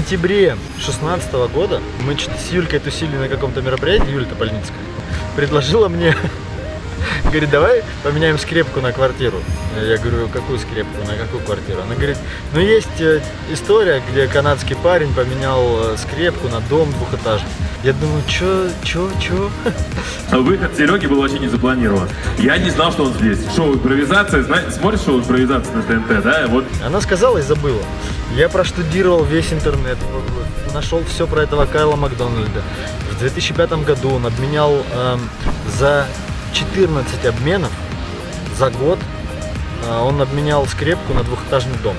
сентябре 2016 года мы что-то с Юлькой тусили на каком-то мероприятии, Юля Топольницкая предложила мне, говорит, давай поменяем скрепку на квартиру. Я говорю, какую скрепку, на какую квартиру? Она говорит, ну есть история, где канадский парень поменял скрепку на дом двухэтажный. Я думаю, чё? Выход Сереги был вообще не запланирован. Я не знал, что он здесь. Шоу импровизация, смотришь шоу импровизация на ТНТ, да? Вот. Она сказала и забыла. Я проштудировал весь интернет, нашел все про этого Кайла Макдональда. В 2005 году он обменял за 14 обменов за год, он обменял скрепку на двухэтажный дом.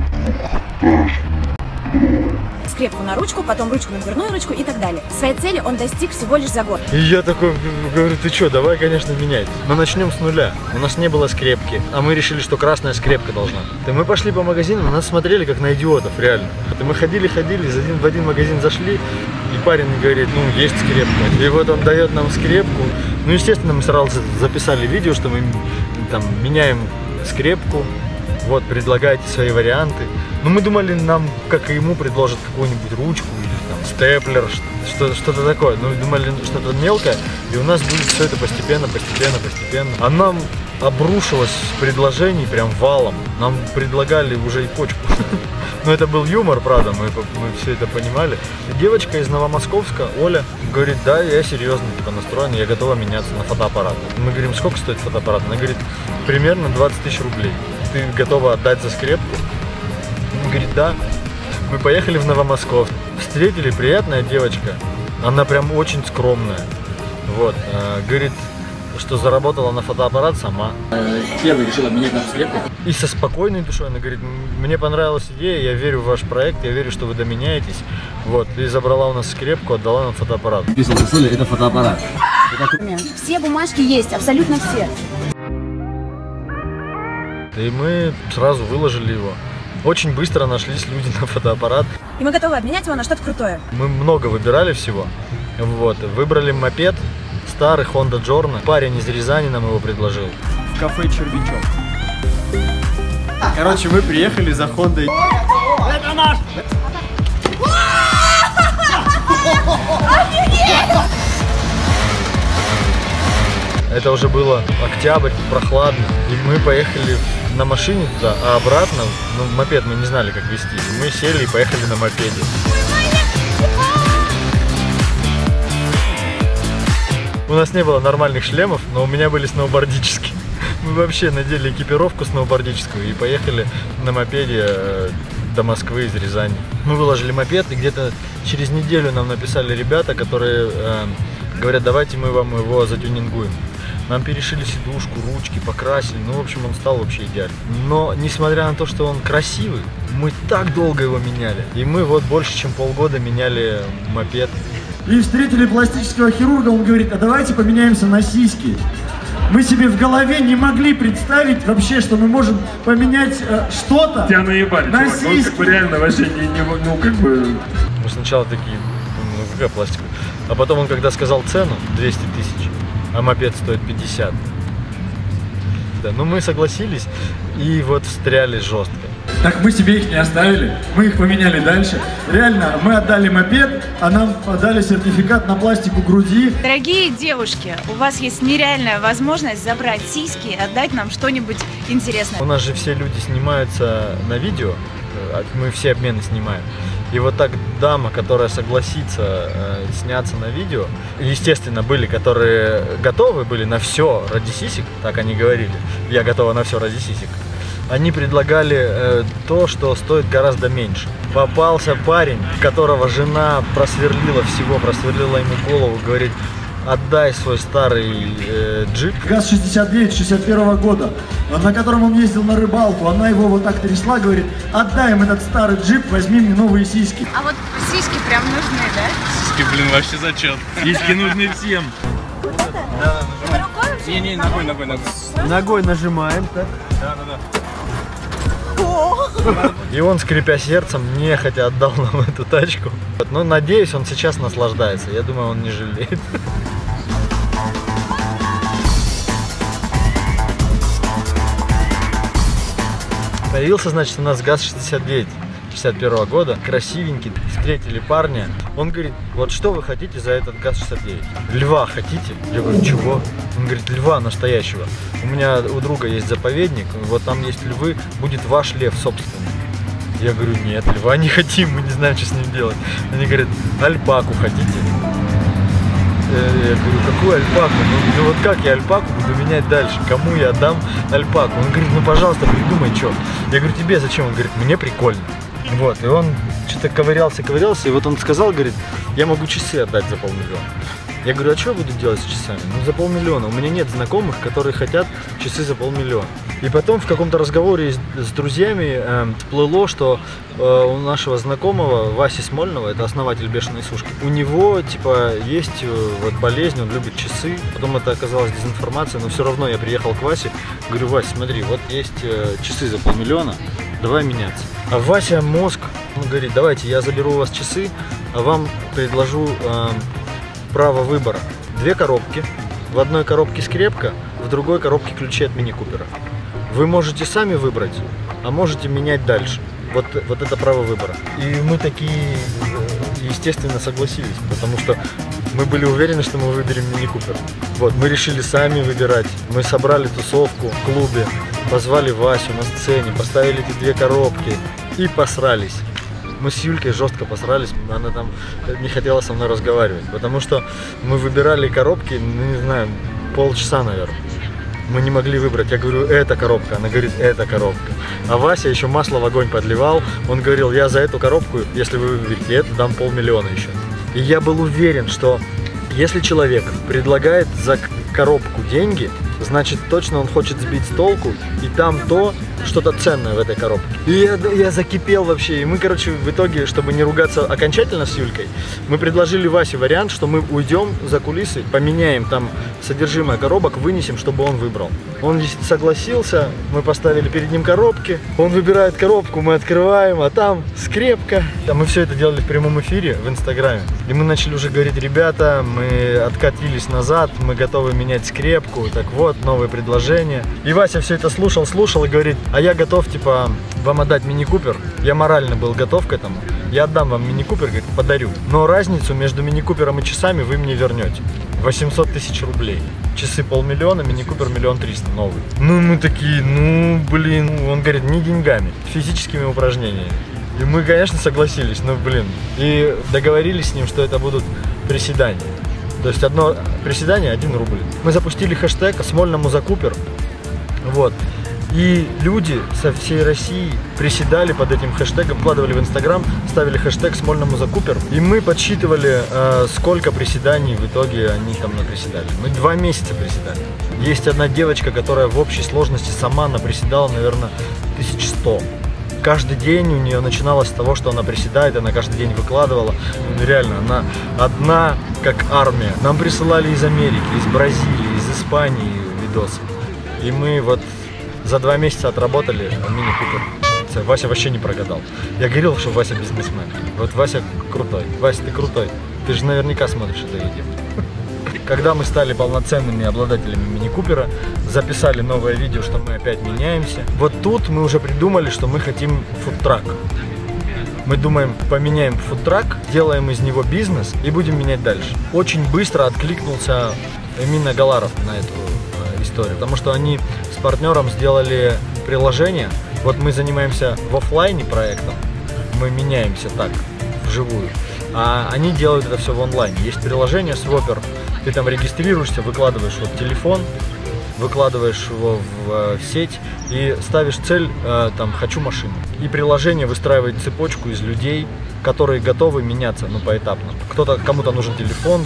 Скрепку на ручку, потом ручку на дверную ручку и так далее. Своей цели он достиг всего лишь за год. И я такой говорю, ты что, давай, конечно, менять. Но начнем с нуля. У нас не было скрепки, а мы решили, что красная скрепка должна. И мы пошли по магазинам, нас смотрели как на идиотов, реально. И мы ходили, в один магазин зашли, и парень говорит, ну, есть скрепка. И вот он дает нам скрепку. Ну, естественно, мы сразу записали видео, что мы там меняем скрепку. Вот, предлагайте свои варианты. Но мы думали, нам, как и ему, предложат какую-нибудь ручку или там степлер, что-то такое. Ну, думали, что-то мелкое, и у нас будет все это постепенно. А нам обрушилось предложений прям валом. Нам предлагали уже и почку. Но это был юмор, правда, мы все это понимали. И девочка из Новомосковска, Оля, говорит, да, я серьезно настроена, я готова меняться на фотоаппарат. Мы говорим, сколько стоит фотоаппарат? Она говорит, примерно 20 тысяч рублей. Ты готова отдать за скрепку? Он говорит, да. Мы поехали в Новомосковск. Встретили, приятная девочка. Она прям очень скромная. Вот. Говорит, что заработала на фотоаппарат сама. Первый решила менять на скрепку. И со спокойной душой она говорит, мне понравилась идея, я верю в ваш проект, я верю, что вы доменяетесь. Вот. И забрала у нас скрепку, отдала нам фотоаппарат. Это фотоаппарат. Все бумажки есть, абсолютно все. И мы сразу выложили его. Очень быстро нашлись люди на фотоаппарат. И мы готовы обменять его на что-то крутое. Мы много выбирали всего. Вот. Выбрали мопед, старый Honda Giorno. Парень из Рязани нам его предложил. В кафе Червячок. Короче, мы приехали за Хондой. Это наш! Это уже было октябрь, прохладно. И мы поехали на машине туда, а обратно, ну, мопед мы не знали, как вести. Мы сели и поехали на мопеде. У нас не было нормальных шлемов, но у меня были сноубордические. Мы вообще надели экипировку сноубордическую и поехали на мопеде до Москвы из Рязани. Мы выложили мопед, и где-то через неделю нам написали ребята, которые говорят, давайте мы вам его затюнингуем. Нам перешили сидушку, ручки, покрасили, ну, в общем, он стал вообще идеальным. Но, несмотря на то, что он красивый, мы так долго его меняли. И мы вот больше, чем полгода меняли мопед. И встретили пластического хирурга, он говорит, а давайте поменяемся на сиськи. Мы себе в голове не могли представить вообще, что мы можем поменять что-то Тебя наебали, на чувак, сиськи. ну, как бы реально вообще ну, как бы... Мы сначала такие, ну, какая пластика? А потом он, когда сказал цену, 200 тысяч, а мопед стоит 50. Да, ну мы согласились и вот встряли жестко. Так мы себе их не оставили, мы их поменяли дальше. Реально, мы отдали мопед, а нам дали сертификат на пластику груди. Дорогие девушки, у вас есть нереальная возможность забрать сиськи и отдать нам что-нибудь интересное. У нас же все люди снимаются на видео, мы все обмены снимаем. И вот так дама, которая согласится сняться на видео, естественно, были, которые готовы были на все ради сисек, так они говорили, я готова на все ради сисек. Они предлагали то, что стоит гораздо меньше. Попался парень, которого жена просверлила ему голову, говорит, отдай свой старый джип. ГАЗ-69 61 года, на котором он ездил на рыбалку. Она его вот так трясла, говорит, отдай им этот старый джип, возьми мне новые сиськи. А вот сиськи прям нужны, да? Сиськи, блин, вообще зачет. Сиськи нужны всем. Не, ногой. Ногой нажимаем, так? Да. И он, скрипя сердцем, нехотя отдал нам эту тачку. Но надеюсь, он сейчас наслаждается. Я думаю, он не жалеет. Появился, значит, у нас ГАЗ-69. 61 года, красивенький, встретили парня. Он говорит, вот что вы хотите за этот ГАЗ-69? Льва хотите? Я говорю, чего? Он говорит, льва настоящего. У меня у друга есть заповедник, вот там есть львы, будет ваш лев собственный. Я говорю, нет, льва не хотим, мы не знаем, что с ним делать. Они говорят, альпаку хотите? Я говорю, какую альпаку? Ну вот как я альпаку буду менять дальше? Кому я отдам альпаку? Он говорит, ну пожалуйста, придумай, что. Я говорю, тебе зачем? Он говорит, мне прикольно. Вот, и он что-то ковырялся, и вот он сказал, говорит, я могу часы отдать за 500 000. Я говорю, а что я буду делать с часами? Ну, за 500 000. У меня нет знакомых, которые хотят часы за 500 000. И потом в каком-то разговоре с друзьями всплыло, что у нашего знакомого Васи Смольного, это основатель Бешеной Сушки, у него, типа, есть вот болезнь, он любит часы. Потом это оказалось дезинформацией, но все равно я приехал к Васе, говорю, Вась, смотри, вот есть часы за 500 000, давай меняться. А Вася мозг, он говорит, давайте я заберу у вас часы, а вам предложу право выбора. 2 коробки. В одной коробке скрепка, в другой коробке ключи от мини-купера. Вы можете сами выбрать, а можете менять дальше. Вот это право выбора. И мы такие, естественно, согласились, потому что мы были уверены, что мы выберем мини-купер. Вот, мы решили сами выбирать. Мы собрали тусовку в клубе, позвали Васю на сцене, поставили эти 2 коробки и посрались. Мы с Юлькой жестко посрались, она там не хотела со мной разговаривать, потому что мы выбирали коробки, ну не знаю, полчаса, наверное. Мы не могли выбрать. Я говорю, эта коробка, она говорит, эта коробка. А Вася еще масло в огонь подливал, он говорил, я за эту коробку, если вы выберете эту, дам 500 000 еще. И я был уверен, что если человек предлагает за коробку деньги, значит точно он хочет сбить с толку, и там что-то ценное в этой коробке. И я закипел вообще. И мы, короче, в итоге, чтобы не ругаться окончательно с Юлькой, мы предложили Васе вариант, что мы уйдем за кулисы, поменяем там содержимое коробок, вынесем, чтобы он выбрал. Он согласился, мы поставили перед ним коробки, он выбирает коробку, мы открываем, а там скрепка. Мы все это делали в прямом эфире в Инстаграме. И мы начали уже говорить, ребята, мы откатились назад, мы готовы менять скрепку, так вот, новые предложения. И Вася все это слушал и говорит, а я готов, типа, вам отдать мини-купер. Я морально был готов к этому. Я отдам вам мини-купер, говорит, подарю. Но разницу между мини-купером и часами вы мне вернете. 800 000 рублей. Часы 500 000, мини-купер 1 300 000 новый. Ну, мы такие, ну, блин. Он говорит, не деньгами, физическими упражнениями. И мы, конечно, согласились, но, блин. И договорились с ним, что это будут приседания. То есть одно приседание 1 рубль. Мы запустили хэштег «Смольному за Купер». Вот. И люди со всей России приседали под этим хэштегом, вкладывали в Инстаграм, ставили хэштег «Смольному за Купер». И мы подсчитывали, сколько приседаний в итоге они там наприседали. Мы 2 месяца приседали. Есть одна девочка, которая в общей сложности сама наприседала, наверное, 1100. Каждый день у нее начиналось с того, что она приседает, она каждый день выкладывала. Ну, реально, она одна, как армия. Нам присылали из Америки, из Бразилии, из Испании видосы. И мы вот за 2 месяца отработали мини-купер. Вася вообще не прогадал. Я говорил, что Вася бизнесмен. Вот Вася крутой. Вася, ты крутой. Ты же наверняка смотришь это видео. Когда мы стали полноценными обладателями мини-купера, записали новое видео, что мы опять меняемся. Вот тут мы уже придумали, что мы хотим фудтрак. Мы думаем, поменяем фудтрак, делаем из него бизнес и будем менять дальше. Очень быстро откликнулся Эмин Агаларов на эту историю, потому что они с партнером сделали приложение. Вот мы занимаемся в офлайне проектом, мы меняемся так, вживую, а они делают это все в онлайне. Есть приложение Swapper, ты там регистрируешься, выкладываешь вот телефон, выкладываешь его в сеть и ставишь цель, там, хочу машину. И приложение выстраивает цепочку из людей, которые готовы меняться, ну, поэтапно. Кому-то нужен телефон,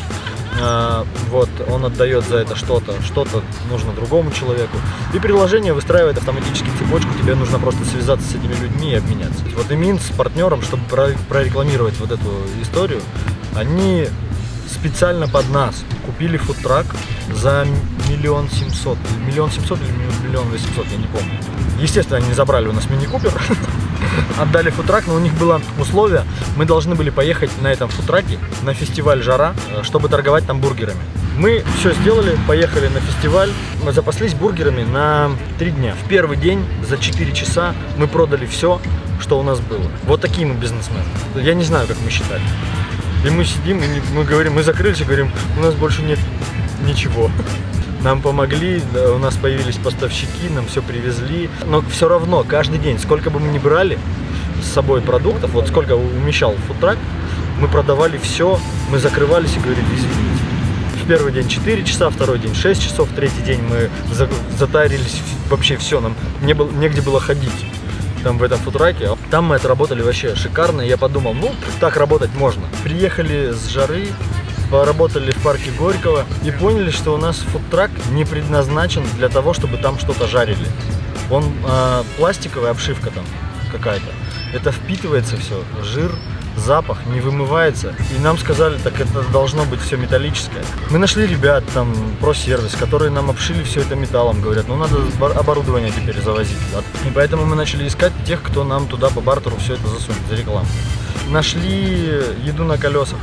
вот, он отдает за это что-то нужно другому человеку. И приложение выстраивает автоматически цепочку, тебе нужно просто связаться с этими людьми и обменяться. Вот Эмин с партнером, чтобы прорекламировать вот эту историю, они специально под нас купили фудтрак за 1 700 000, 1 700 000 или 1 800 000, я не помню. Естественно, они не забрали у нас мини-купер, отдали фудтрак, но у них было условие, мы должны были поехать на этом фудтраке на фестиваль «Жара», чтобы торговать там бургерами. Мы все сделали, поехали на фестиваль, мы запаслись бургерами на 3 дня. В первый день за 4 часа мы продали все, что у нас было. Вот такие мы бизнесмены. Я не знаю, как мы считали. И мы сидим, и мы говорим, мы закрылись и говорим, у нас больше нет ничего. Нам помогли, у нас появились поставщики, нам все привезли. Но все равно, каждый день, сколько бы мы ни брали с собой продуктов, вот сколько умещал фудтрак, мы продавали все, мы закрывались и говорили, извините. В первый день 4 часа, второй день 6 часов, третий день мы затарились вообще все, нам негде было ходить там в этом фудтраке. Там мы отработали вообще шикарно, и я подумал, ну, так работать можно. Приехали с жары, поработали в парке Горького и поняли, что у нас фудтрак не предназначен для того, чтобы там что-то жарили. Он пластиковая обшивка там какая-то. Это впитывается все, жир, запах, не вымывается. И нам сказали, так это должно быть все металлическое. Мы нашли ребят, там, про-сервис, которые нам обшили все это металлом. Говорят, ну надо оборудование теперь завозить. И поэтому мы начали искать тех, кто нам туда по бартеру все это засунет за рекламу. Нашли еду на колесах.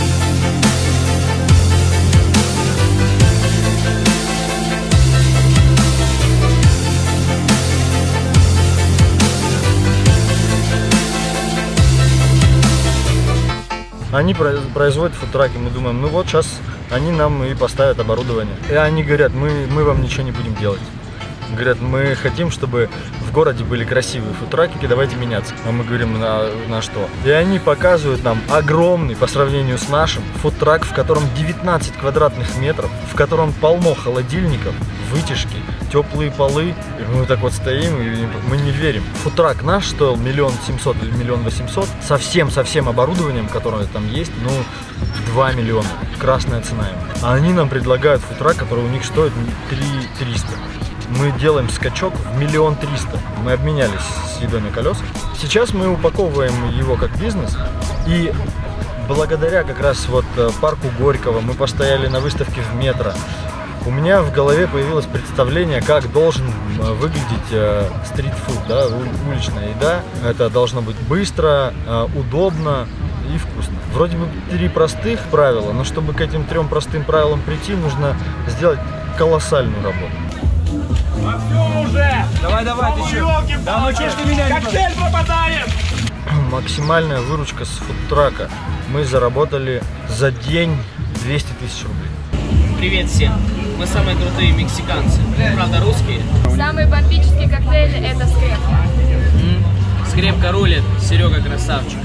Они производят фудтраки, мы думаем, ну вот сейчас они нам и поставят оборудование. И они говорят, мы вам ничего не будем делать. Говорят, мы хотим, чтобы в городе были красивые фудтраки, давайте меняться. А мы говорим, на что? И они показывают нам огромный, по сравнению с нашим, фудтрак, в котором 19 квадратных метров, в котором полно холодильников, вытяжки, теплые полы. И мы так вот стоим, и мы не верим. Фудтрак наш стоил 1 700 000 или 1 800 000, со всем оборудованием, которое там есть, ну, 2 миллиона. Красная цена ему. А они нам предлагают фудтрак, который у них стоит 3 300. Мы делаем скачок в 1 300 000. Мы обменялись с едой на колесах. Сейчас мы упаковываем его как бизнес. И благодаря как раз вот парку Горького, мы постояли на выставке в метро. У меня в голове появилось представление, как должен выглядеть стритфуд, да, уличная еда. Это должно быть быстро, удобно и вкусно. Вроде бы 3 простых правила, но чтобы к этим 3 простым правилам прийти, нужно сделать колоссальную работу. Давай, ты че? Да ну че ж ты меня коктейль пропадает! Максимальная выручка с фудтрака. Мы заработали за день 200 000 рублей. Привет всем! Мы самые крутые мексиканцы. Правда, русские. Самый бомбический коктейль — это скрепка. Скрепка рулит, Серега красавчик.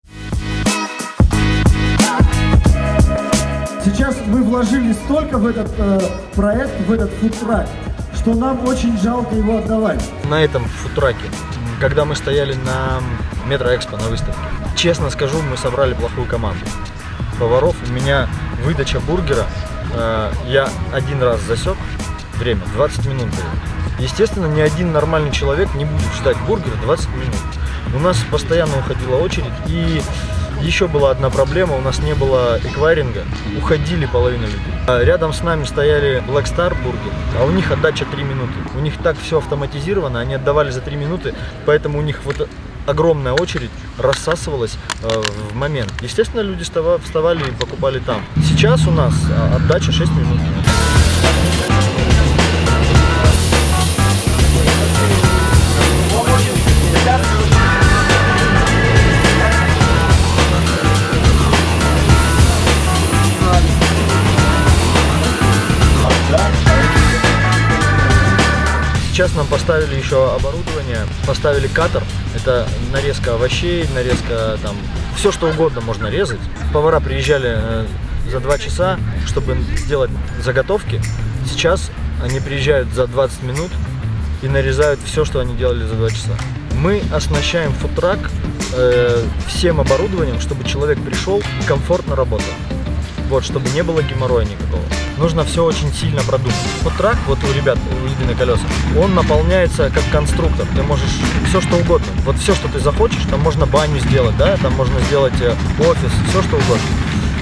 Сейчас мы вложили столько в этот проект, в этот фудтрак, что нам очень жалко его отдавать. На этом фудтраке, когда мы стояли на Метроэкспо на выставке, честно скажу, мы собрали плохую команду поваров. У меня выдача бургера, я один раз засек время, 20 минут было. Естественно, ни один нормальный человек не будет ждать бургера 20 минут. У нас постоянно уходила очередь, и еще была одна проблема, у нас не было эквайринга, уходили половина людей. Рядом с нами стояли Black Star бургер, а у них отдача 3 минуты. У них так все автоматизировано, они отдавали за 3 минуты, поэтому у них вот огромная очередь рассасывалась в момент. Естественно, люди вставали и покупали там. Сейчас у нас отдача 6 минут. Сейчас нам поставили еще оборудование, поставили каттер, это нарезка овощей, нарезка там, все что угодно можно резать. Повара приезжали за 2 часа, чтобы сделать заготовки. Сейчас они приезжают за 20 минут и нарезают все, что они делали за 2 часа. Мы оснащаем фудтрак всем оборудованием, чтобы человек пришел и комфортно работал. Вот, чтобы не было геморроя никакого. Нужно все очень сильно продумать. Фудтрак, вот у ребят, у еды на колесах, он наполняется как конструктор. Ты можешь все что угодно. Вот все, что ты захочешь, там можно баню сделать, да, там можно сделать офис, все что угодно.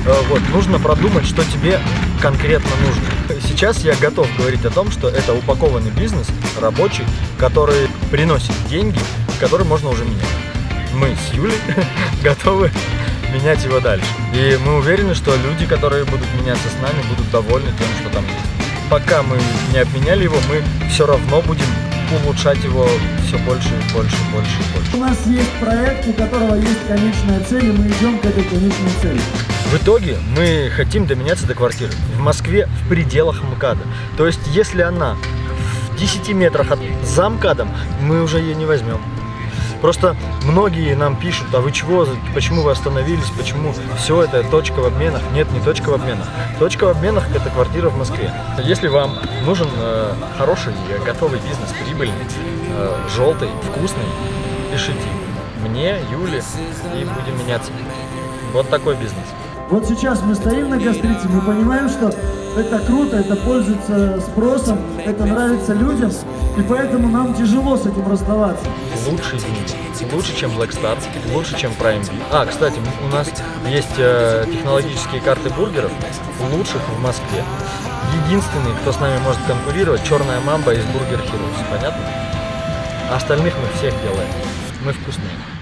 Вот, нужно продумать, что тебе конкретно нужно. Сейчас я готов говорить о том, что это упакованный бизнес, рабочий, который приносит деньги, который можно уже менять. Мы с Юлей готовы менять его дальше. И мы уверены, что люди, которые будут меняться с нами, будут довольны тем, что там есть. Пока мы не обменяли его, мы все равно будем улучшать его все больше и больше, больше и больше. У нас есть проект, у которого есть конечная цель, и мы идем к этой конечной цели. В итоге мы хотим доменяться до квартиры в Москве в пределах МКАДа. То есть, если она в 10 метрах за МКАДом, мы уже ее не возьмем. Просто многие нам пишут: а вы чего, почему вы остановились, почему все это точка в обменах? Нет, не точка в обменах. Точка в обменах – это квартира в Москве. Если вам нужен хороший, готовый бизнес, прибыльный, желтый, вкусный, пишите мне, Юле, и будем меняться. Вот такой бизнес. Вот сейчас мы стоим на гастрите, мы понимаем, что это круто, это пользуется спросом, это нравится людям, и поэтому нам тяжело с этим расставаться. Лучший день, лучше, чем Black Star, лучше, чем Prime Beef. Кстати, у нас есть технологические карты бургеров, лучших в Москве. Единственный, кто с нами может конкурировать, черная мамба из Burger Heroes, понятно? А остальных мы всех делаем, мы вкусные.